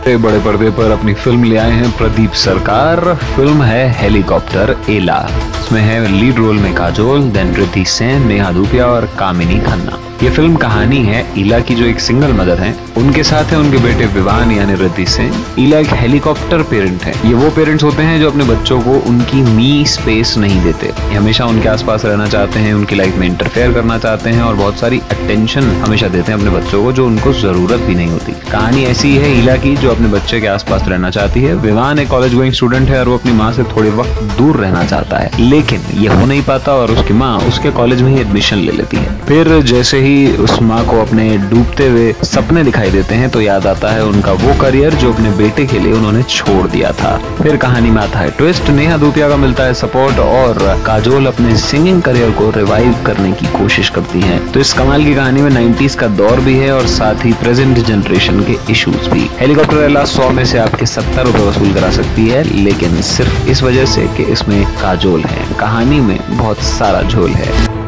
बड़े पर्दे पर अपनी फिल्म ले आए हैं प्रदीप सरकार। फिल्म है हेलीकॉप्टर एला। इसमें है लीड रोल में काजोल, देन रिद्धि सेन, नेहा धूपिया और कामिनी खन्ना। ये फिल्म कहानी है ईला की, जो एक सिंगल मदर हैं। उनके साथ है उनके बेटे विवान यानी रिद्धि सेन। ईला एक हेलीकॉप्टर पेरेंट है। ये वो पेरेंट्स होते हैं जो अपने बच्चों को उनकी मी स्पेस नहीं देते। ये हमेशा उनके आसपास रहना चाहते हैं, उनकी लाइफ में इंटरफेयर करना चाहते हैं और बहुत सारी अटेंशन हमेशा देते हैं अपने बच्चों को, जो उनको जरूरत भी नहीं होती। कहानी ऐसी है ईला की, जो अपने बच्चे के आसपास रहना चाहती है। विवान एक कॉलेज गोइंग स्टूडेंट है और वो अपनी माँ से थोड़े वक्त दूर रहना चाहता है, लेकिन ये हो नहीं पाता और उसकी माँ उसके कॉलेज में ही एडमिशन ले लेती है। फिर जैसे ही उस माँ को अपने डूबते हुए सपने दिखाई देते हैं तो याद आता है उनका वो करियर जो अपने बेटे के लिए उन्होंने छोड़ दिया था। फिर कहानी में आता है ट्विस्ट। नेहा धूपिया का मिलता है सपोर्ट और काजोल अपने सिंगिंग करियर को रिवाइव करने की कोशिश करती है। तो इस कमाल की कहानी में 90s का दौर भी है और साथ ही प्रेजेंट जनरेशन के इश्यूज भी। हेलीकॉप्टर एला 100 में से आपके 70 रुपए वसूल करा सकती है, लेकिन सिर्फ इस वजह से कि इसमें काजोल है। कहानी में बहुत सारा झोल है।